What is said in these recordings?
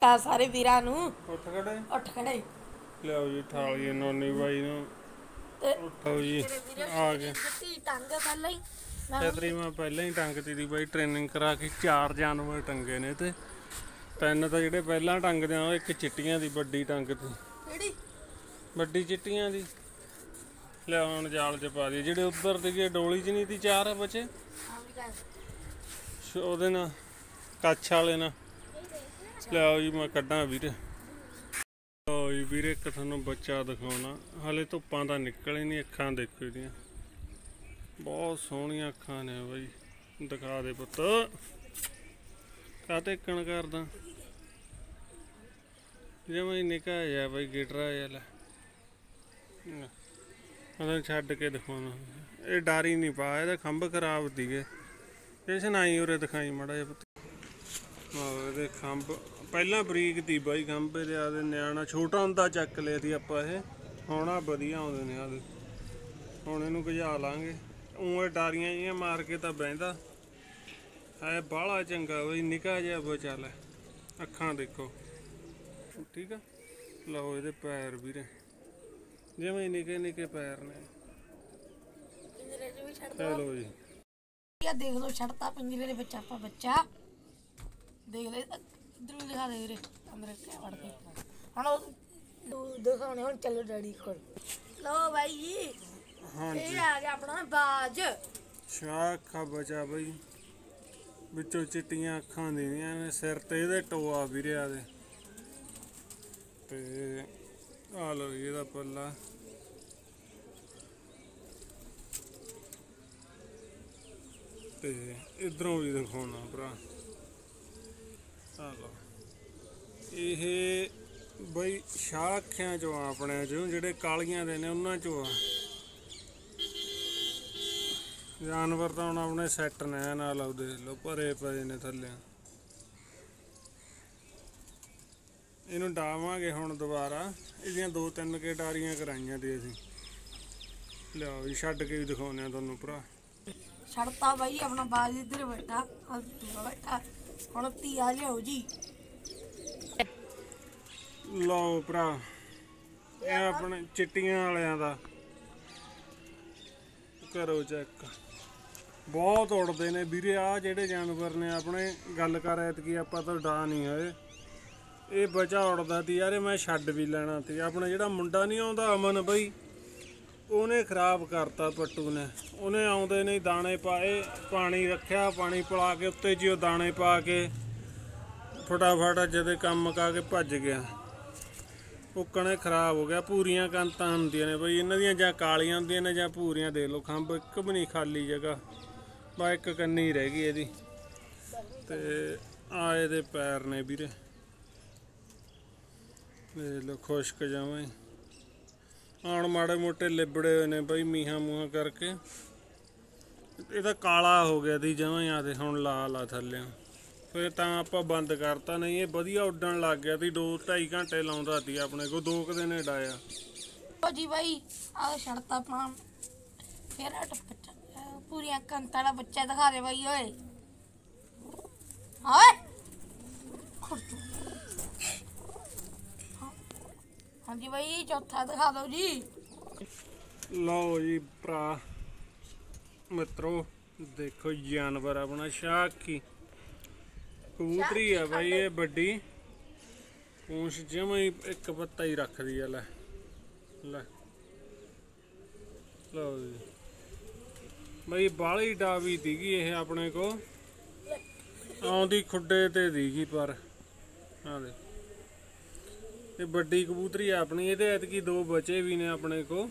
ਆ ਸਾਰੇ ਵੀਰਾਂ ਨੂੰ। ਉੱਠ ਖੜੇ ਉੱਠ ਖੜੇ ਲਿਆਓ ਜੀ ਥਾਲੀ ਨੋਨੀ ਬਾਈ ਨੂੰ ਤੇ ਉੱਠੋ ਜੀ ਆ ਗਏ। ਟੰਗ ਪਹਿਲਾਂ ਹੀ ਛਤਰੀ ਮੈਂ ਪਹਿਲਾਂ ਹੀ ਟੰਗਤੀ ਦੀ ਬਾਈ ਟ੍ਰੇਨਿੰਗ ਕਰਾ ਕੇ 4 ਜਾਨਵਰ ਟੰਗੇ ਨੇ ਤੇ 3 ਤਾਂ ਜਿਹੜੇ ਪਹਿਲਾਂ ਟੰਗਦੇ ਆ, ਇੱਕ ਚਿੱਟੀਆਂ ਦੀ ਵੱਡੀ ਟੰਗ ਤੀ ਕਿਹੜੀ ਵੱਡੀ ਚਿੱਟੀਆਂ ਦੀ। ਲਿਆ ਹੁਣ ਜਾਲ 'ਚ ਪਾ ਦੀ ਜਿਹੜੇ ਉੱਧਰ ਦੀ ਡੋਲੀ 'ਚ ਨਹੀਂ ਤੀ 4 ਬੱਚੇ ਉਹਦੇ ਨਾਲ ਕੱਛ ਵਾਲੇ ਨਾਲ। ਲਿਆਓ ਜੀ ਮੈਂ ਕੱਢਾਂ ਵੀਰੇ। ਲਓ ਜੀ ਵੀਰੇ ਇੱਕ ਤੁਹਾਨੂੰ ਬੱਚਾ ਦਿਖਾਉਣਾ, ਹਾਲੇ ਧੁੱਪਾਂ ਤਾਂ ਨਿਕਲ ਹੀ ਨਹੀਂ। ਅੱਖਾਂ ਦੇਖੋ ਇਹਦੀਆਂ ਬਹੁਤ ਸੋਹਣੀਆਂ ਅੱਖਾਂ ਨੇ ਬਾਈ। ਦਿਖਾ ਦੇ ਪੁੱਤ ਕਾਹਤੇ ਇੱਕਣ ਕਰਦਾ ਜਿਵੇਂ ਨਿੱਕਾ ਜਿਹਾ ਬਾਈ ਗਿਟਰਾ ਜਿਹਾ। ਲੈ ਉਹਨੂੰ ਛੱਡ ਕੇ ਦਿਖਾਉਣਾ। ਇਹ ਡਰ ਹੀ ਨਹੀਂ ਪਾ, ਇਹਦਾ ਖੰਭ ਖਰਾਬ ਸੀਗੇ। ਇਸ ਨਾਈ ਉਰੇ ਦਿਖਾਈ ਮਾੜਾ ਜਿਹਾ ਪੁੱਤ। ਇਹਦੇ ਖੰਭ ਪਹਿਲਾਂ ਬਰੀਕ ਤੀ ਬਾਈ ਖੰਭ ਇਹਦੇ। ਆਦੇ ਨਿਆਣਾ ਛੋਟਾ ਹੁੰਦਾ ਚੱਕ ਲਿਆ ਸੀ ਆਪਾਂ ਇਹ। ਹੁਣ ਆ ਵਧੀਆ ਆਉਂਦੇ ਨੇ ਆਦੇ। ਹੁਣ ਇਹਨੂੰ ਭਜਾ ਲਾਂਗੇ। ਉਹ ਡਾਰੀਆਂ ਜਿਹੀਆਂ ਮਾਰ ਕੇ ਤਾਂ ਬਹਿੰਦਾ ਹੈ। ਬਾਹਲਾ ਚੰਗਾ ਬਈ ਨਿੱਕਾ ਜਿਹਾ ਬੱਚਾ। ਲੈ ਅੱਖਾਂ ਦੇਖੋ ਠੀਕ ਆ। ਲਓ ਇਹਦੇ ਪੈਰ ਵੀਰੇ ਜਿਵੇਂ ਨਿੱਕੇ ਨਿੱਕੇ ਪੈਰ ਨੇ। ਚਲੋ ਜੀ ਦੇਖ ਲਓ ਛੱਡਤਾ ਪਿੰਜਰੇ ਦੇ ਵਿੱਚ ਆਪਾਂ ਬੱਚਾ। ਦੇਖ ਲੈ ਇਧਰੋਂ ਦਿਖਾ ਦੇ ਵੀਰੇ ਅੰਦਰ ਕਿਆ ਵੜ ਕੇ। ਹੁਣ ਦਿਖਾਉਣੇ ਹੁਣ ਚੱਲੋ ਡੈਡੀ ਕੋਲ। ਲਓ ਬਾਈ ਜੀ ਇਹ ਆ ਗਿਆ ਆਪਣਾ ਬਾਜ। ਸ਼ਾਖਾ ਬਚਾ ਬਈ ਵਿੱਚੋਂ ਚਿੱਟੀਆਂ ਅੱਖਾਂ ਦੀਆਂ ਨੇ। ਸਿਰ ਤੇ ਇਹਦੇ ਟੋਆ ਵੀਰੇ ਆਦੇ ਤੇ ਆ ਲਓ ਇਹਦਾ ਪੱਲਾ। ਤੇ ਇਧਰੋਂ ਵੀ ਦਿਖਾਉਣਾ ਭਰਾ। ਆ ਲਓ ਇਹ ਬਈ ਸ਼ਾਖਿਆਂ ਚੋਂ ਆ ਆਪਣੇ ਚੋਂ, ਜਿਹੜੇ ਕਾਲੀਆਂ ਦੇ ਨੇ ਉਹਨਾਂ ਚੋਂ ਆ। ਜਾਨਵਰ ਤਾਂ ਹੁਣ ਆਪਣੇ ਸੈੱਟ ਨੇ ਨਾਲ। ਆਓ ਦੇਖ ਲਓ ਭਰੇ ਪਏ ਨੇ ਥੱਲੇ। ਇਹਨੂੰ ਡਾਵਾਂਗੇ ਹੁਣ ਦੁਬਾਰਾ। ਇਹਦੀਆਂ 2-3 ਕੇ ਡਾਰੀਆਂ ਕਰਾਈਆਂ ਤੇ ਅਸੀਂ। ਲਿਆਓ ਜੀ ਛੱਡ ਕੇ ਵੀ ਦਿਖਾਉਂਦੇ ਆ ਤੁਹਾਨੂੰ ਭਰਾ। ਛੱਡਤਾ ਬਾਈ ਆਪਣਾ ਬਾਜ ਇੱਧਰ ਬੈਠਾ ਬੈਠਾ। ਹੁਣ ਧੀਆ ਲਿਆਓ ਜੀ। ਲਓ ਭਰਾ ਇਹ ਆਪਣੇ ਚਿੱਟੀਆਂ ਵਾਲਿਆਂ ਦਾ ਕਰੋ ਚੈੱਕ। ਬਹੁਤ ਉੜਦੇ ਨੇ ਵੀਰੇ ਆ ਜਿਹੜੇ ਜਾਨਵਰ ਨੇ ਆਪਣੇ। ਗੱਲ ਕਰ ਐਤਕੀ ਆਪਾਂ ਤਾਂ ਡਾ ਨਹੀਂ ਹੋਏ। ਇਹ ਬਚਾ ਉੜਦਾ ਤੀ ਯਾਰ। ਮੈਂ ਛੱਡ ਵੀ ਲੈਣਾ ਤੀ। ਆਪਣਾ ਜਿਹੜਾ ਮੁੰਡਾ ਨਹੀਂ ਆਉਂਦਾ ਅਮਨ ਬਈ, ਉਹਨੇ ਖਰਾਬ ਕਰਤਾ ਪੱਟੂ ਨੇ। ਉਹਨੇ ਆਉਂਦੇ ਨਹੀਂ ਦਾਣੇ ਪਾਏ, ਪਾਣੀ ਰੱਖਿਆ, ਪਾਣੀ ਪਿਲਾ ਕੇ ਉੱਤੇ ਜੀ ਉਹ ਦਾਣੇ ਪਾ ਕੇ ਫਟਾਫਟ ਜਦੇ ਕੰਮ ਮੁਕਾ ਕੇ ਭੱਜ ਗਿਆ। ਉੱਕਣੇ ਖਰਾਬ ਹੋ ਗਿਆ। ਪੂਰੀਆਂ ਕੰਤਾਂ ਹੁੰਦੀਆਂ ਨੇ ਬਈ ਇਹਨਾਂ ਦੀਆਂ, ਜਾਂ ਕਾਲੀਆਂ ਹੁੰਦੀਆਂ ਨੇ ਜਾਂ ਪੂਰੀਆਂ। ਦੇਖ ਲਓ ਖੰਭ ਇੱਕ ਵੀ ਨਹੀਂ ਖਾਲੀ ਜਗ੍ਹਾ, ਬਸ ਇੱਕ ਕੰਨੀ ਰਹਿ ਗਈ ਇਹਦੀ। ਤੇ ਆ ਇਹਦੇ ਪੈਰ ਨੇ ਵੀਰੇ ਦੇਖ ਲਓ ਖੁਸ਼ਕ ਜਾਵਾਂ। ਹੁਣ ਮਾੜੇ ਮੋਟੇ ਲਿਬੜੇ ਹੋਏ ਨੇ ਬਈ ਮੀਹਾਂ ਮੂਹਾਂ ਕਰਕੇ। ਇਹਦਾ ਕਾਲਾ ਹੋ ਗਿਆ ਸੀ ਜਮਾਂ ਹੀ। ਆਦੇ ਹੁਣ ਲਾਲ ਆ ਥੱਲੇ। ਫਿਰ ਤਾਂ ਆਪਾਂ ਬੰਦ ਕਰਤਾ, ਨਹੀਂ ਇਹ ਵਧੀਆ ਉੱਡਣ ਲੱਗ ਗਿਆ ਸੀ। 2-2.5 ਘੰਟੇ ਲਾਉਂਦਾ ਸੀ ਆਪਣੇ ਕੋਲ। 2 ਦਿਨ ਡਾਇਆ ਜੀ ਬਾਈ। ਆਹ ਛੱਡਤਾ ਆਪਣਾ ਫਿਰ ਪੂਰੀਆਂ ਕੰਤਾਂ ਦਾ ਬੱਚਾ ਦਿਖਾ ਦੇ ਬਾਈ। ਓਏ ਓਏ ਹਾਂਜੀ ਬਾਈ ਚੌਥਾ ਦਿਖਾ ਦਿਓ ਜੀ। ਲਓ ਜੀ ਭਰਾ ਮਿੱਤਰੋ ਦੇਖੋ ਜਾਨਵਰ ਆਪਣਾ ਸ਼ਾਖੀ ਕਬੂਤਰੀ ਆ ਬਾਈ। ਇਹ ਵੱਡੀ ਪੂੰਛ ਜਮਾਂ ਹੀ ਇੱਕ ਪੱਤਾ ਹੀ ਰੱਖਦੀ ਆ। ਲੈ ਲੈ ਲਓ ਜੀ ਬਈ ਬਾਹਲੀ ਡਾਵੀ ਸੀਗੀ ਇਹ ਆਪਣੇ ਕੋ। ਆਉਂਦੀ ਖੁੱਡੇ ਤੇ ਸੀਗੀ ਪਰ ਆ ਦੇ ਇਹ ਵੱਡੀ ਕਬੂਤਰੀ ਆ ਆਪਣੀ। ਇਹਦੇ ਐਤਕੀ 2 ਬੱਚੇ ਵੀ ਨੇ ਆਪਣੇ ਕੋ।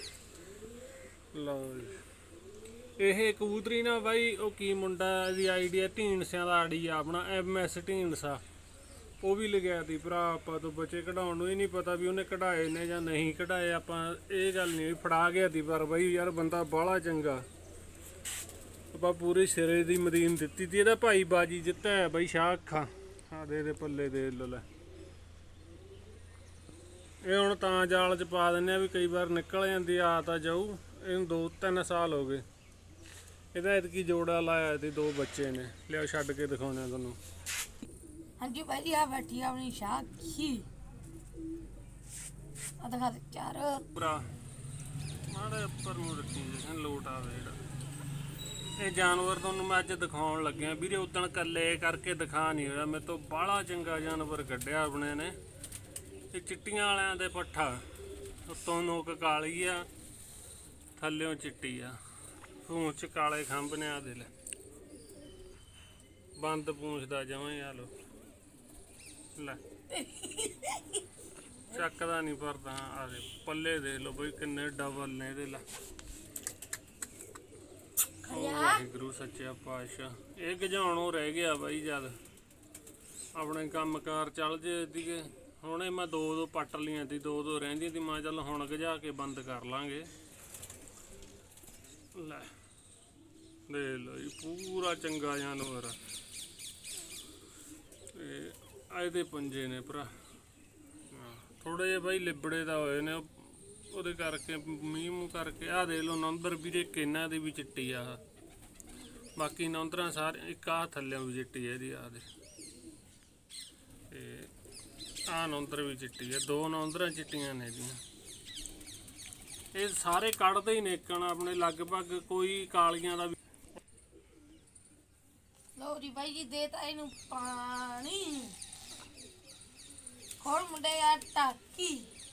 ਲਓ ਜੀ ਇਹ ਕਬੂਤਰੀ ਨਾ ਬਾਈ ਉਹ ਕੀ ਮੁੰਡਾ ਇਹਦੀ ਆਈਡੀਆ ਢੀਂਡਸਿਆਂ ਦਾ ਆੜੀ ਆ ਆਪਣਾ MS ਢੀਂਡਸਾ। ਉਹ ਵੀ ਲਗਿਆ ਤੀ ਭਰਾ ਆਪਾਂ ਤੋਂ ਬੱਚੇ ਕਢਾਉਣ ਨੂੰ। ਹੀ ਨਹੀਂ ਪਤਾ ਵੀ ਉਹਨੇ ਕਢਾਏ ਨੇ ਜਾਂ ਨਹੀਂ ਕਢਾਏ। ਆਪਾਂ ਇਹ ਗੱਲ ਨਹੀਂ ਫੜਾ ਗਿਆ ਤੀ ਪਰ ਬਾਈ ਯਾਰ ਬੰਦਾ ਬਾਹਲਾ ਚੰਗਾ। ਆਪਾਂ ਪੂਰੇ ਸਿਰੇ ਦੀ ਮਦੀਨ ਦਿੱਤੀ ਤੀ। ਇਹਦਾ ਭਾਈ ਬਾਜੀ ਜਿੱਤਾ ਹੈ ਬਾਈ ਸ਼ਾਖਾ। ਆ ਦੇ ਪੱਲੇ ਦੇ ਲੈ। ਇਹ ਹੁਣ ਤਾਂ ਜਾਲ 'ਚ ਪਾ ਦਿੰਦੇ ਆ ਵੀ ਕਈ ਵਾਰ ਨਿਕਲ ਜਾਂਦੀ ਆ ਤਾਂ ਜਾਊ। ਇਹਨੂੰ 2-3 ਸਾਲ ਹੋ ਗਏ। ਇਹਦਾ ਐਤਕੀ ਜੋੜਾ ਲਾਇਆ ਤੇ 2 ਬੱਚੇ ਨੇ। ਲਿਆਓ ਛੱਡ ਕੇ ਦਿਖਾਉਂਦੇ ਆ ਤੁਹਾਨੂੰ। ਹਾਂਜੀ ਭਾਈ ਜੀ ਆ ਬੈਠੀ ਆ ਆਪਣੀ ਸਾਖੀ ਆ ਦਿਖਾ ਦੇ ਚਾਰ ਪੂਰਾ ਮਾੜੇ ਉੱਪਰ ਨੂੰ ਰੱਖੀ ਜਿਵੇਂ ਲੋਟ ਆਵੇ ਜਿਹੜਾ ਇਹ ਜਾਨਵਰ ਤੁਹਾਨੂੰ ਮੈਂ ਅੱਜ ਦਿਖਾਉਣ ਲੱਗਿਆ ਵੀਰੇ। ਉਦਣ ਕੱਲੇ ਕਰਕੇ ਦਿਖਾ ਨਹੀਂ ਹੋਇਆ, ਮੇਰੇ ਤੋਂ ਬਾਹਲਾ ਚੰਗਾ ਜਾਨਵਰ ਕੱਢਿਆ ਆਪਣੇ ਨੇ। ਇਹ ਚਿੱਟੀਆਂ ਵਾਲਿਆਂ ਦੇ ਪੱਠਾ, ਉੱਤੋਂ ਨੋਕ ਕਾਲੀ ਆ, ਥੱਲਿਓਂ ਚਿੱਟੀ ਆ, ਪੂੰਛ 'ਚ ਕਾਲੇ ਖੰਭ ਨੇ। ਆ ਦੇ ਲੈ ਬੰਦ ਪੂੰਛ ਦਾ ਜਮਾਂ ਆ ਲੋ ਲੈ ਚੱਕਦਾ ਨਹੀਂ ਭਰਦਾ। ਆ ਦੇ ਪੱਲੇ ਦੇ ਲੋ ਬਈ ਕਿੰਨੇ ਡਬਲ ਨੇ ਇਹਦੇ ਲਾ। ਵਾਹਿਗੁਰੂ ਸੱਚਾ ਪਾਤਸ਼ਾਹ, ਇਹ ਗਜਾਉਣੋਂ ਰਹਿ ਗਿਆ ਬਾਈ। ਜਦ ਆਪਣੇ ਕੰਮਕਾਰ ਚੱਲ ਜੇ ਸੀਗੇ, ਹੁਣੇ ਮੈਂ ਦੋ ਪੱਟ ਲੀਆਂ ਸੀ, ਦੋ ਰਹਿੰਦੀਆਂ ਸੀ। ਮੈਂ ਚੱਲ ਹੁਣ ਗਜਾ ਕੇ ਬੰਦ ਕਰ ਲਾਂਗੇ। ਲੈ ਦੇਖ ਲਓ ਜੀ ਪੂਰਾ ਚੰਗਾ ਜਾਨਵਰ ਆ। ਇਹਦੇ ਪੰਜੇ ਨੇ ਭਰਾ ਥੋੜੇ ਜਿਹੇ ਬਾਈ ਲਿਬੜੇ ਦਾ ਹੋਏ ਨੇ, ਉਹਦੇ ਕਰਕੇ ਮੀਂਹ ਮੂੰਹ ਕਰਕੇ। ਆਹ ਦੇਖ ਲਓ ਨੌਂਦਰ ਵੀਰੇ ਕਿੰਨਾ ਦੀ ਵੀ ਚਿੱਟੀ ਆ। ਬਾਕੀ ਨੌਂਦਰਾਂ ਸਾਰੇ ਇੱਕ ਆਹ ਥੱਲਿਆਂ ਵੀ ਚਿੱਟੀ ਆ ਇਹਦੀ। ਆਹ ਦੇ ਤੇ ਆਹ ਨੌਂਦਰ ਵੀ ਚਿੱਟੀ ਆ, ਦੋ ਨੌਂਦਰਾਂ ਚਿੱਟੀਆਂ ਨੇ ਇਹਦੀਆਂ। ਇਹ ਸਾਰੇ ਕੱਢਦੇ ਹੀ ਨੇਕਣ ਆਪਣੇ ਲਗਭਗ, ਕੋਈ ਕਾਲੀਆਂ ਦਾ ਵੀ। ਲਓ ਜੀ ਬਾਈ ਜੀ ਦੇ ਤਾ ਇਹਨੂੰ ਪਾਣੀ। ਖੋਲ ਮੁੰਡੇ ਆ ਟਾਕੀ।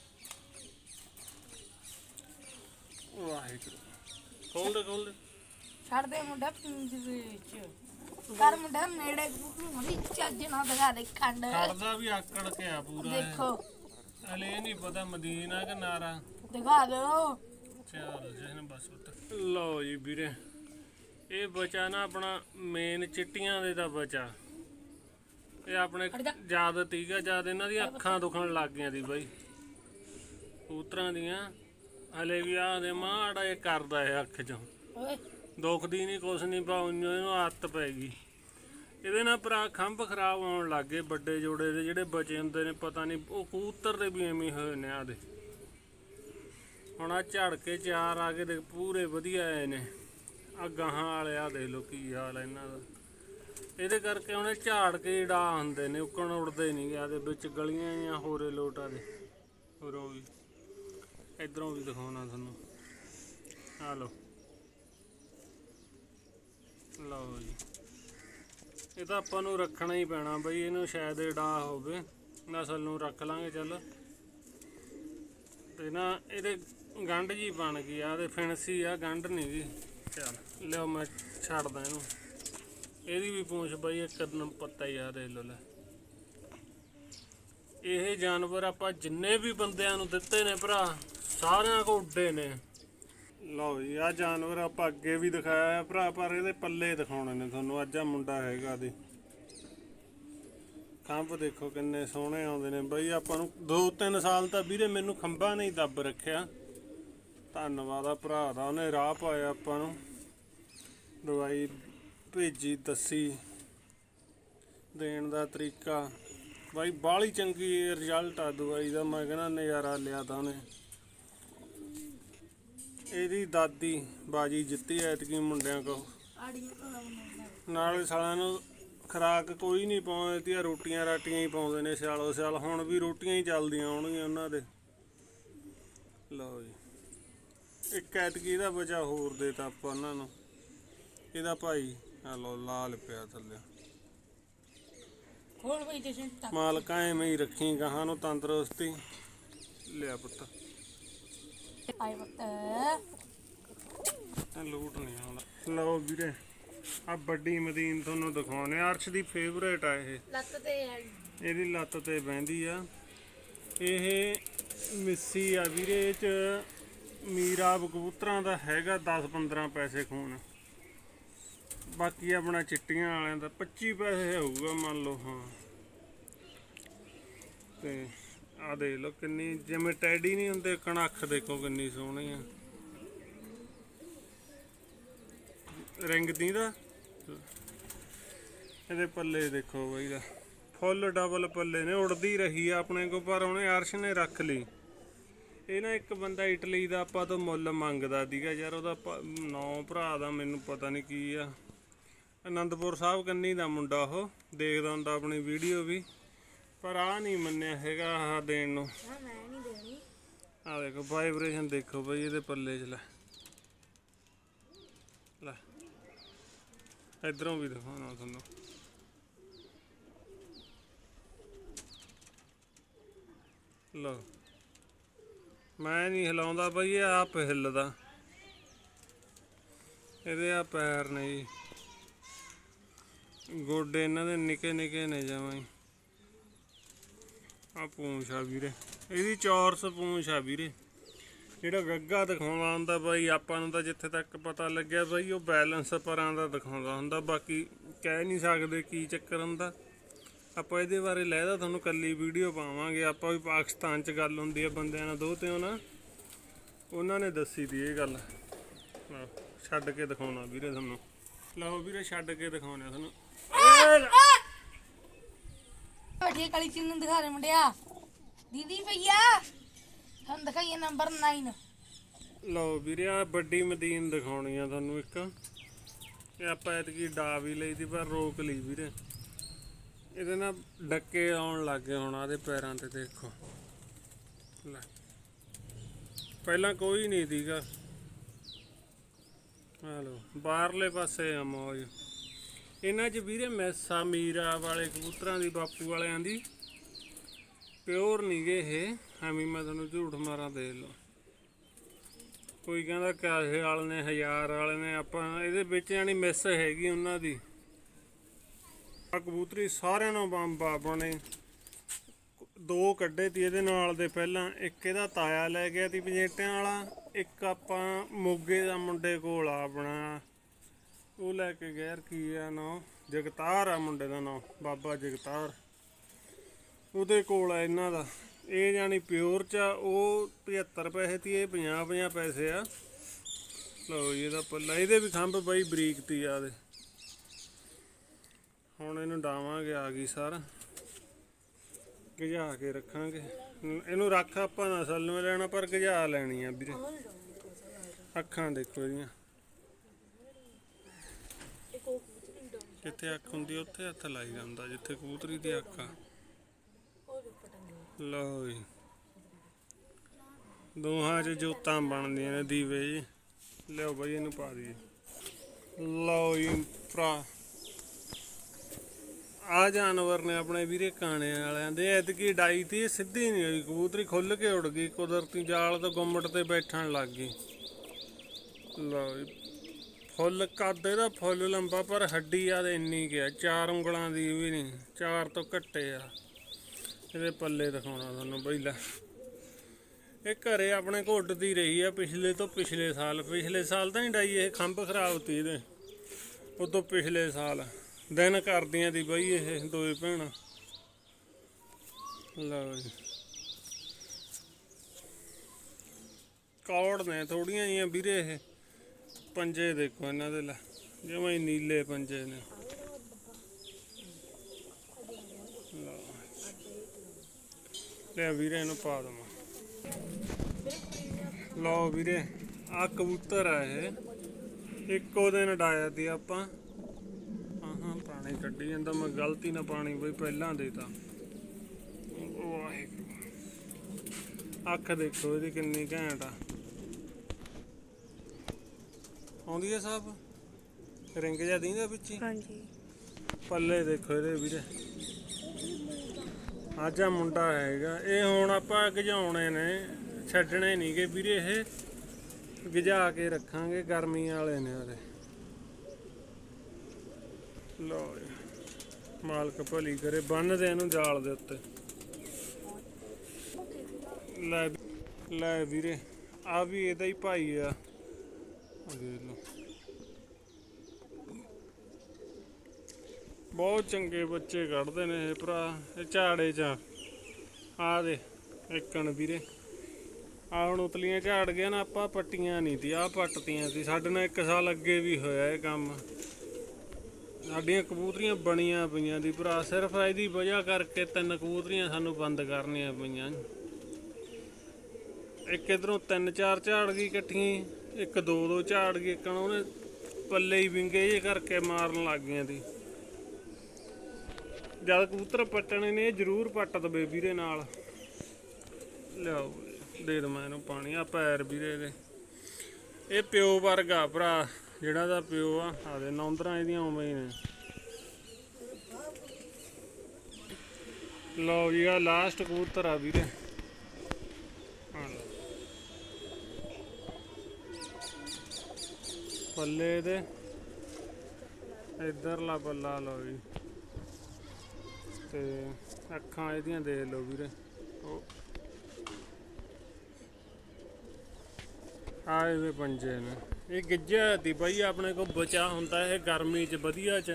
ਵਾਹਿਗੁਰੂ ਖੋਲ ਦੇ ਛੱਡ ਦੇ ਮੁੰਡਾ ਪਿੰਜਰੇ ਵਿੱਚ ਕਰ ਮੁੰਡਾ ਨੇੜੇ ਨੂੰ ਚੱਜ ਨਾ ਦਿਖਾ ਦੇ ਖੰਡ। ਖੜਦਾ ਵੀ ਆਕੜ ਕੇ ਆ ਪੂਰਾ। ਦੇਖੋ ਹਲੇ ਇਹ ਨਹੀਂ ਪਤਾ ਮਦੀਨਾ ਕਿ ਨਾਰਾ। ਦਿਖਾ ਦਿਓ ਚੱਲ ਜਿਹਨੇ ਬਸ ਉੱਤ। ਲਓ ਜੀ ਵੀਰੇ ਇਹ ਬਚਾ ਨਾ ਆਪਣਾ ਮੇਨ ਚਿੱਟੀਆਂ ਦੇ ਦਾ ਬਚਾ। ਇਹ ਆਪਣੇ ਜਦ ਤੀਗਾ ਜਦ ਇਹਨਾਂ ਦੀਆਂ ਅੱਖਾਂ ਦੁਖਣ ਲੱਗ ਗਈਆਂ ਦੀ ਬਾਈ ਕਬੂਤਰਾਂ ਦੀਆਂ। ਹਲੇ ਵੀ ਆਹ ਦੇ ਮਾੜਾ ਇਹ ਕਰਦਾ ਹੈ ਅੱਖ 'ਚੋਂ, ਓਏ ਦੁਖਦੀ ਨਹੀਂ ਕੁਛ ਨਹੀਂ, ਭਾਵੇਂ ਇਹਨੂੰ ਆਦਤ ਪੈ ਗਈ। ਇਹਦੇ ਨਾਲ ਭਰਾ ਖੰਭ ਖਰਾਬ ਹੋਣ ਲੱਗ ਗਏ ਵੱਡੇ ਜੋੜੇ ਦੇ ਜਿਹੜੇ ਬਚੇ ਹੁੰਦੇ ਨੇ। ਪਤਾ ਨਹੀਂ ਉਹ ਕਬੂਤਰ ਦੇ ਵੀ ਐਵੇਂ ਹੋਏ ਨੇ। ਆਹ ਦੇ ਹੁਣ ਆ ਝੜ ਕੇ ਚਾਰ ਆ ਕੇ ਪੂਰੇ ਵਧੀਆ ਆਏ ਨੇ। ਆ ਗਾਹਾਂ ਵਾਲੇ ਆ ਦੇਖ ਲਓ ਕੀ ਹਾਲ ਹੈ ਇਹਨਾਂ ਦਾ। ਇਹਦੇ ਕਰਕੇ ਉਹਨੇ ਝਾੜ ਕੇ ਡਾ ਹੁੰਦੇ ਨੇ, ਉੱਕਣ ਉੜਦੇ ਨਹੀਂ ਗਿਆ। ਦੇ ਵਿੱਚ ਗਲੀਆਂ ਜਾਂ ਹੋਰੇ ਲੋਟਾਂ ਦੇ ਹੋਰੋਂ ਵੀ ਇਧਰੋਂ ਵੀ ਦਿਖਾਉਣਾ ਤੁਹਾਨੂੰ। ਆ ਲਓ ਲਓ ਜੀ ਇਹ ਤਾਂ ਆਪਾਂ ਨੂੰ ਰੱਖਣਾ ਹੀ ਪੈਣਾ ਬਈ। ਇਹਨੂੰ ਸ਼ਾਇਦ ਡਾ ਹੋਵੇ, ਨਸਲ ਨੂੰ ਰੱਖ ਲਾਂਗੇ ਚੱਲ। ਤੇ ਨਾ ਇਹਦੇ ਗੰਢ ਜੀ ਬਣ ਗਈ ਆ, ਤੇ ਫਿਣਸੀ ਆ, ਗੰਢ ਨਹੀਂ ਗਈ। ਚੱਲ ਲਿਓ ਮੈਂ ਛੱਡਦਾ ਇਹਨੂੰ। ਇਹਦੀ ਵੀ ਪੂੰਛ ਬਈ ਇੱਕ ਪੱਤਾ ਹੀ ਆ। ਦੇਖ ਲਓ ਲੈ ਇਹ ਜਾਨਵਰ ਆਪਾਂ ਜਿੰਨੇ ਵੀ ਬੰਦਿਆਂ ਨੂੰ ਦਿੱਤੇ ਨੇ ਭਰਾ ਸਾਰਿਆਂ ਕੋ ਉੱਡੇ ਨੇ। ਲਓ ਜੀ ਆਹ ਜਾਨਵਰ ਆਪਾਂ ਅੱਗੇ ਵੀ ਦਿਖਾਇਆ ਭਰਾ, ਪਰ ਇਹਦੇ ਪੱਲੇ ਦਿਖਾਉਣੇ ਨੇ ਤੁਹਾਨੂੰ। ਅੱਜ ਆ ਮੁੰਡਾ ਹੈਗਾ ਦੇ ਖੰਭ ਦੇਖੋ ਕਿੰਨੇ ਸੋਹਣੇ ਆਉਂਦੇ ਨੇ ਬਈ। ਆਪਾਂ ਨੂੰ 2-3 ਸਾਲ ਤਾਂ ਵੀਰੇ ਮੈਨੂੰ ਖੰਭਾਂ ਨੇ ਹੀ ਦੱਬ ਰੱਖਿਆ। ਧੰਨਵਾਦ ਆ ਭਰਾ ਦਾ, ਉਹਨੇ ਰਾਹ ਪਾਇਆ ਆਪਾਂ ਨੂੰ, ਦਵਾਈ ਭੇਜੀ, ਦੱਸੀ ਦੇਣ ਦਾ ਤਰੀਕਾ ਬਾਈ। ਬਾਹਲੀ ਚੰਗੀ ਰਿਜ਼ਲਟ ਆ ਦਵਾਈ ਦਾ, ਮੈਂ ਕਹਿੰਦਾ ਨਜ਼ਾਰਾ ਲਿਆ ਤਾਂ ਉਹਨੇ। ਇਹਦੀ ਦਾਦੀ ਬਾਜੀ ਜਿੱਤੀ ਐਤਕੀ ਮੁੰਡਿਆਂ ਕੋ। ਨਾਲੇ ਸਾਲਿਆਂ ਨੂੰ ਖੁਰਾਕ ਕੋਈ ਨਹੀਂ ਪਾਉਂਦੀ, ਰੋਟੀਆਂ ਰਾਟੀਆਂ ਹੀ ਪਾਉਂਦੇ ਨੇ ਸਿਆਲੋ ਸਿਆਲ। ਹੁਣ ਵੀ ਰੋਟੀਆਂ ਹੀ ਚੱਲਦੀਆਂ ਹੋਣਗੀਆਂ ਉਹਨਾਂ ਦੇ। ਲਓ ਜੀ ਇੱਕ ਐਤਕੀ ਇਹਦਾ ਬਚਾ ਹੋਰ ਦੇਤਾ ਆਪਾਂ ਉਹਨਾਂ ਨੂੰ। ਇਹਦਾ ਭਾਈ ਆ ਲਓ ਲਾਲ ਪਿਆ ਥੱਲੇ। ਖੋਲ ਬਈ ਤੇ ਸਿੰਟਾ ਮਾਲਕਾਂ ਐਵੇਂ ਹੀ ਰੱਖੀ ਗਾਹਾਂ ਨੂੰ ਤੰਦਰੁਸਤੀ। ਲਿਆ ਪੁੱਤ ਆਏ ਪੁੱਤ ਲੂਟ ਨਹੀਂ ਆਉਂਦਾ। ਲਓ ਵੀਰੇ ਆ ਵੱਡੀ ਮਦੀਨ ਤੁਹਾਨੂੰ ਦਿਖਾਉਣੇ। ਅਰਸ਼ ਦੀ ਫੇਵਰੇਟ ਆ ਇਹ। ਲੱਤ ਤੇ ਆ ਇਹਦੀ ਲੱਤ ਤੇ ਬਹਿੰਦੀ ਆ। ਇਹ ਮਿੱਸੀ ਆ ਵੀਰੇ। ਇਹ ਚ ਮੀਰਾਬ ਕਬੂਤਰਾਂ ਦਾ ਹੈਗਾ 10-15 ਪੈਸੇ ਖੂਨ। ਬਾਕੀ ਆਪਣਾ ਚਿੱਟੀਆਂ ਵਾਲਿਆਂ ਦਾ 25 ਪੈਸੇ ਹੋਊਗਾ ਮੰਨ ਲਓ। ਹਾਂ ਤੇ ਆ ਦੇਖ ਲਓ ਕਿੰਨੀ ਜਿਵੇਂ ਟੈਡੀ ਨਹੀਂ ਹੁੰਦੇ ਕਣਖ, ਦੇਖੋ ਕਿੰਨੀ ਸੋਹਣੀ ਆ। ਰਿੰਗ ਦੀ ਦਾ ਇਹਦੇ ਪੱਲੇ ਦੇਖੋ ਬਈ ਦਾ ਫੁੱਲ ਡਬਲ ਪੱਲੇ ਨੇ। ਉੜਦੀ ਰਹੀ ਆ ਆਪਣੇ ਕੋ, ਪਰ ਉਹਨੇ ਅਰਸ਼ ਨੇ ਰੱਖ ਲਈ। ਇਹ ਨਾ ਇੱਕ ਬੰਦਾ ਇਟਲੀ ਦਾ ਆਪਾਂ ਤੋਂ ਮੁੱਲ ਮੰਗਦਾ ਸੀਗਾ ਯਾਰ। ਉਹਦਾ ਨਾਂ ਭਰਾ ਦਾ ਮੈਨੂੰ ਪਤਾ ਨਹੀਂ ਕੀ ਆ। ਆਨੰਦਪੁਰ ਸਾਹਿਬ ਕੰਨੀ ਦਾ ਮੁੰਡਾ ਉਹ ਦੇਖਦਾ ਹੁੰਦਾ ਆਪਣੀ ਵੀਡੀਓ ਵੀ, ਪਰ ਆ ਨਹੀਂ ਮੰਨਿਆ ਹੈਗਾ ਆਹ ਦੇਣ ਨੂੰ। ਮੈਂ ਨਹੀਂ ਦੇਣੀ। ਆ ਦੇਖੋ ਵਾਈਬ੍ਰੇਸ਼ਨ ਦੇਖੋ ਬਈ ਇਹਦੇ ਪੱਲੇ 'ਚ। ਲੈ ਲੈ ਇਧਰੋਂ ਵੀ ਦਿਖਾਉਣਾ ਤੁਹਾਨੂੰ। ਲਓ ਮੈਂ ਨਹੀਂ ਹਿਲਾਉਂਦਾ ਬਈ, ਇਹ ਆਪ ਹਿੱਲਦਾ। ਇਹਦੇ ਆ ਪੈਰ ਨੇ ਜੀ, ਗੋਡੇ ਇਹਨਾਂ ਦੇ ਨਿੱਕੇ ਨਿੱਕੇ ਨੇ ਜਮਾਂ ਹੀ। ਆ ਪੂੰਛ ਆ ਵੀਰੇ, ਇਹਦੀ ਚੌਰਸ ਪੂੰਛ ਆ ਵੀਰੇ। ਜਿਹੜਾ ਗੱਗਾ ਦਿਖਾਉਂਦਾ ਹੁੰਦਾ ਬਾਈ ਆਪਾਂ ਨੂੰ ਤਾਂ ਜਿੱਥੇ ਤੱਕ ਪਤਾ ਲੱਗਿਆ ਬਾਈ ਉਹ ਬੈਲੈਂਸ ਪਰਾਂ ਦਾ ਦਿਖਾਉਂਦਾ ਹੁੰਦਾ, ਬਾਕੀ ਕਹਿ ਨਹੀਂ ਸਕਦੇ ਕੀ ਚੱਕਰ ਹੁੰਦਾ। ਆਪਾਂ ਇਹਦੇ ਬਾਰੇ ਲੈਦਾ ਤੁਹਾਨੂੰ ਕੱਲੀ ਵੀਡੀਓ ਪਾਵਾਂਗੇ। ਆਪਾਂ ਵੀ ਪਾਕਿਸਤਾਨ 'ਚ ਗੱਲ ਹੁੰਦੀ ਆ ਬੰਦਿਆਂ ਨਾਲ ਦੋ ਤੇ ਉਹਨਾਂ ਨੇ ਦੱਸੀ ਤੀ ਇਹ ਗੱਲ। ਛੱਡ ਕੇ ਦਿਖਾਉਣਾ ਵੀਰੇ ਤੁਹਾਨੂੰ। ਲਓ ਵੀਰੇ ਛੱਡ ਕੇ ਦਿਖਾਉਣਾ ਤੁਹਾਨੂੰ। ਵੱਡੀ ਕਾਲੀ ਚੀਨ ਦਿਖਾ ਰਹੇ ਮੁੰਡਿਆ। ਦੀਦੀ ਭਈਆ ਤੁਹਾਨੂੰ ਦਿਖਾਈਏ ਨੰਬਰ 9। ਲਓ ਵੀਰੇ ਆ ਵੱਡੀ ਮਦੀਨ ਦਿਖਾਉਣੀ ਆ ਤੁਹਾਨੂੰ ਇੱਕ। ਇਹ ਆਪਾਂ ਐਤਕੀ ਡਾ ਵੀ ਲਈ ਤੀ ਪਰ ਰੋਕ ਲਈ ਵੀਰੇ। ਇਹਦੇ ਨਾਲ ਡੱਕੇ ਆਉਣ ਲੱਗ ਗਏ ਹੁਣ ਆਦੇ ਪੈਰਾਂ ਤੇ ਦੇਖੋ। ਲੈ ਪਹਿਲਾਂ ਕੋਈ ਨਹੀਂ ਸੀਗਾ। ਹਲੋ ਬਾਹਰਲੇ ਪਾਸੇ ਆ ਮੌਜ। ਇਹਨਾਂ 'ਚ ਵੀਰੇ ਮੈਸਾ ਮੀਰਾ ਵਾਲੇ ਕਬੂਤਰਾਂ ਦੀ, ਬਾਪੂ ਵਾਲਿਆਂ ਦੀ ਪਿਓਰ ਨਹੀਂ ਗੇ ਇਹ। ਐਵੇਂ ਮੈਂ ਤੁਹਾਨੂੰ ਝੂਠ ਮਾਰਾਂ ਦੇ ਲਓ। ਕੋਈ ਕਹਿੰਦਾ ਕਾਸੇ ਵਾਲੇ ਨੇ, 1000 ਵਾਲੇ ਨੇ, ਆਪਾਂ ਇਹਦੇ ਵਿੱਚ ਜਾਣੀ ਮਿਸ ਹੈਗੀ ਉਹਨਾਂ ਦੀ। ਆ ਕਬੂਤਰੀ ਸਾਰਿਆਂ ਨੂੰ ਬੰਬ ਆਪਣੇ 2 ਕੱਢੇ ਤੀ ਇਹਦੇ ਨਾਲ ਦੇ ਪਹਿਲਾਂ। ਇੱਕ ਇਹਦਾ ਤਾਇਆ ਲੈ ਗਿਆ ਤੀ ਪੰਜੇਟਿਆਂ ਵਾਲਾ, ਇੱਕ ਆਪਾਂ ਮੋਗੇ ਦਾ ਮੁੰਡੇ ਕੋਲ ਆ ਆਪਣਾ ਉਹ ਲੈ ਕੇ ਗਿਆ। ਕੀ ਆ ਨਾਂ, ਜਗਤਾਰ ਆ ਮੁੰਡੇ ਦਾ ਨਾਂ, ਬਾਬਾ ਜਗਤਾਰ। ਉਹਦੇ ਕੋਲ ਆ ਇਹਨਾਂ ਦਾ। ਇਹ ਜਾਣੀ ਪਿਓਰ 'ਚ ਆ। ਉਹ 75 ਪੈਸੇ ਤੀ, ਇਹ 50 ਪੈਸੇ ਆ। ਲਓ ਜੀ ਇਹਦਾ ਪੱਲਾ। ਇਹਦੇ ਵੀ ਖੰਭ ਬਈ ਬਰੀਕ ਤੀ ਆ ਦੇ। ਹੁਣ ਇਹਨੂੰ ਡਾਵਾਂਗੇ, ਆ ਗਈ ਸਾਰਾ ਗਜਾ ਕੇ ਰੱਖਾਂਗੇ ਇਹਨੂੰ। ਰੱਖ ਆਪਾਂ ਨਸਲ ਨੂੰ ਲੈਣਾ ਪਰ ਗਜਾ ਲੈਣੀ ਆ ਵੀਰੇ। ਅੱਖਾਂ ਦੇਖੋ ਇਹਦੀਆਂ, ਜਿੱਥੇ ਅੱਖ ਹੁੰਦੀ ਉੱਥੇ ਹੱਥ ਲਾਈ ਜਾਂਦਾ, ਜਿੱਥੇ ਕਬੂਤਰੀ ਦੀ ਅੱਖ ਆ। ਲਓ ਜੀ ਦੋਹਾਂ 'ਚ ਜੋਤਾਂ ਬਣਦੀਆਂ ਨੇ, ਦੀਵੇ ਜੀ। ਲਿਓ ਬਾਈ ਇਹਨੂੰ ਪਾ ਦਈਏ। ਲਓ ਜੀ ਭਰਾ ਆ ਜਾਨਵਰ ਨੇ ਆਪਣੇ ਵੀਰੇ ਕਾਣੇ ਵਾਲਿਆਂ ਦੇ। ਐਤਕੀ ਡਾਈ ਤੀ ਸਿੱਧੀ ਨਹੀਂ ਹੋਈ ਕਬੂਤਰੀ, ਖੁੱਲ ਕੇ ਉੱਡ ਗਈ। ਕੁਦਰਤੀ ਜਾਲ ਤੋਂ ਗੁੰਮਟ ਤੇ ਬੈਠਣ ਲੱਗ ਗਈ। ਲਓ ਜੀ ਫੁੱਲ ਕੱਦ ਇਹਦਾ ਫੁੱਲ ਲੰਬਾ, ਪਰ ਹੱਡੀ ਆ ਤੇ ਇੰਨੀ ਕੁ ਆ, 4 ਉਂਗਲਾਂ ਦੀ ਵੀ ਨਹੀਂ, 4 ਤੋਂ ਘੱਟੇ ਆ। ਇਹਦੇ ਪੱਲੇ ਦਿਖਾਉਣਾ ਤੁਹਾਨੂੰ ਬਈ। ਲੈ ਇਹ ਘਰੇ ਆਪਣੇ ਘੁੱਟਦੀ ਰਹੀ ਆ ਪਿਛਲੇ ਤੋਂ ਪਿਛਲੇ ਸਾਲ। ਪਿਛਲੇ ਸਾਲ ਤਾਂ ਨਹੀਂ ਡਾਈ ਇਹ, ਖੰਭ ਖਰਾਬ ਤੀ ਇਹਦੇ। ਉਦੋਂ ਪਿਛਲੇ ਸਾਲ ਦਿਨ ਕਰਦੀਆਂ ਦੀ ਬਈ ਇਹ ਦੋਵੇਂ ਭੈਣਾਂ। ਲਓ ਜੀ ਕੌੜ ਨੇ ਥੋੜੀਆਂ ਜਿਹੀਆਂ ਵੀਰੇ। ਇਹ ਪੰਜੇ ਦੇਖੋ ਇਹਨਾਂ ਦੇ। ਲੈ ਜਿਵੇਂ ਨੀਲੇ ਪੰਜੇ ਨੇ। ਲੈ ਵੀਰੇ ਇਹਨੂੰ ਪਾ ਦੇਵਾਂ। ਲਓ ਵੀਰੇ ਆ ਕਬੂਤਰ ਆ ਇਹ। ਇੱਕੋ ਦਿਨ ਡਾਇਆ ਤੀ ਆਪਾਂ। ਹਾਂ ਪਾਣੀ ਕੱਢੀ ਜਾਂਦਾ ਮੈਂ, ਗਲਤੀ ਨਾਲ ਪਾਣੀ ਬਈ ਪਹਿਲਾਂ ਦੇਤਾ। ਵਾਹਿਗੁਰੂ ਅੱਖ ਦੇਖੋ ਇਹਦੀ ਕਿੰਨੀ ਘੈਂਟ ਆ। ਆਉਂਦੀ ਆ ਸਾਬ ਰਿੰਗ ਜਿਹਾ ਦੀਂਦਾ ਵਿੱਚ। ਹਾਂਜੀ ਪੱਲੇ ਦੇਖੋ ਇਹਦੇ ਵੀਰੇ। ਅੱਜ ਆ ਮੁੰਡਾ ਹੈਗਾ ਇਹ। ਹੁਣ ਆਪਾਂ ਗਜਾਉਣੇ ਨੇ, ਛੱਡਣੇ ਨਹੀਂ ਗੇ ਵੀਰੇ। ਇਹ ਗਜਾ ਕੇ ਰੱਖਾਂਗੇ, ਗਰਮੀਆਂ ਵਾਲੇ ਨੇ ਉਹਦੇ। ਲਓ ਮਾਲਕ ਭਲੀ ਕਰੇ। ਬੰਨਦੇ ਇਹਨੂੰ ਜਾਲ ਦੇ ਉੱਤੇ। ਲੈ ਵੀਰੇ ਆ ਵੀ ਇਹਦਾ ਹੀ ਭਾਈ ਆ। ਦੇਖ ਲਓ ਬਹੁਤ ਚੰਗੇ ਬੱਚੇ ਕੱਢਦੇ ਨੇ ਇਹ ਭਰਾ। ਇਹ ਝਾੜੇ 'ਚ ਆ ਦੇ ਇੱਕਣ ਵੀਰੇ। ਆ ਹੁਣ ਉਤਲੀਆਂ ਝਾੜ ਗਿਆ ਨਾ, ਆਪਾਂ ਪੱਟੀਆਂ ਨਹੀਂ ਤੀ, ਆਹ ਪੱਟਤੀਆਂ ਸੀ। ਸਾਡੇ ਨਾਲ 1 ਸਾਲ ਅੱਗੇ ਵੀ ਹੋਇਆ ਇਹ ਕੰਮ। ਸਾਡੀਆਂ ਕਬੂਤਰੀਆਂ ਬਣੀਆਂ ਪਈਆਂ ਦੀ ਭਰਾ। ਸਿਰਫ ਇਹਦੀ ਵਜ੍ਹਾ ਕਰਕੇ 3 ਕਬੂਤਰੀਆਂ ਸਾਨੂੰ ਬੰਦ ਕਰਨੀਆਂ ਪਈਆਂ। ਇੱਕ ਇੱਧਰੋਂ 3-4 ਝਾੜ ਗਈ ਇਕੱਠੀਆਂ, ਇੱਕ 2-2 ਝਾੜ ਗਈ। ਇੱਕਣ ਉਹਨੇ ਪੱਲੇ ਹੀ ਵਿੰਗੇ ਜੇ ਕਰਕੇ ਮਾਰਨ ਲੱਗ ਗਈਆਂ ਤੀ। ਜਦ ਕਬੂਤਰ ਪੱਟਣੇ ਨੇ ਜ਼ਰੂਰ ਪੱਟ ਦਵੇ ਵੀਰੇ ਨਾਲ। ਲਿਆਓ ਦੇ ਦਵਾਂ ਇਹਨੂੰ ਪਾਣੀ। ਆ ਪੈਰ ਵੀਰੇ ਦੇ ਇਹ ਪਿਓ ਵਰਗਾ ਭਰਾ, ਜਿਹੜਾ ਦਾ ਪਿਓ ਆ। ਆਦੇ ਨੌਂਦਰਾਂ ਇਹਦੀਆਂ ਉਵੇਂ ਹੀ ਨੇ। ਲਓ ਜੀ ਆ ਲਾਸਟ ਕਬੂਤਰ ਆ ਵੀਰੇ। ਪੱਲੇ ਦੇ ਇਧਰਲਾ ਪੱਲਾ ਲਓ ਜੀ, ਤੇ ਅੱਖਾਂ ਇਹਦੀਆਂ ਦੇਖ ਲਓ ਵੀਰੇ। ਉਹ ਆਏ ਵੇ ਪੰਜੇ ਨੇ। ਇਹ ਗਿੱਜਿਆ ਤੀ ਬਾਈ ਆਪਣੇ ਕੋਲ ਬਚਾ ਹੁੰਦਾ ਇਹ ਗਰਮੀ ਚ ਵਧੀਆ ਚ।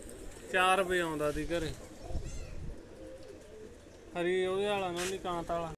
4 ਵਜੇ ਆਉਂਦਾ ਸੀ ਘਰੇ। ਹਰੀ ਉਹਦੇ ਵਾਲਾ ਨਾ, ਨਹੀਂ ਕਾਂਤ ਵਾਲਾ।